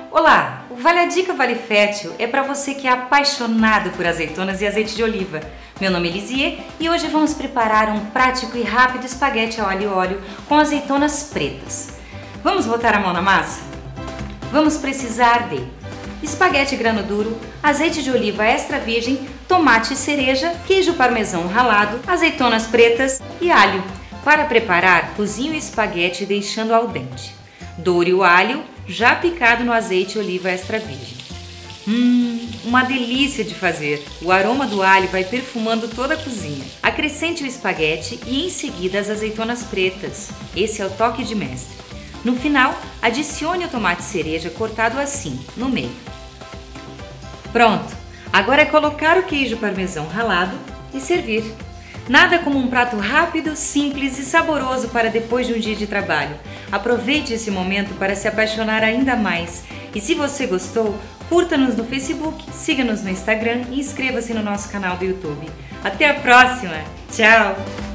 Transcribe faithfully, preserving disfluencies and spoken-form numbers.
Olá! O Vale a Dica Vale Fértil é para você que é apaixonado por azeitonas e azeite de oliva. Meu nome é Lisier e hoje vamos preparar um prático e rápido espaguete ao alho e óleo com azeitonas pretas. Vamos botar a mão na massa? Vamos precisar de espaguete grano duro, azeite de oliva extra virgem, tomate cereja, queijo parmesão ralado, azeitonas pretas e alho. Para preparar, cozinhe o espaguete deixando al dente. Doure o alho já picado no azeite de oliva extra virgem. Hum, uma delícia de fazer! O aroma do alho vai perfumando toda a cozinha. Acrescente o espaguete e em seguida as azeitonas pretas. Esse é o toque de mestre. No final, adicione o tomate cereja cortado assim, no meio. Pronto! Agora é colocar o queijo parmesão ralado e servir. Nada como um prato rápido, simples e saboroso para depois de um dia de trabalho. Aproveite esse momento para se apaixonar ainda mais. E se você gostou, curta-nos no Facebook, siga-nos no Instagram e inscreva-se no nosso canal do YouTube. Até a próxima! Tchau!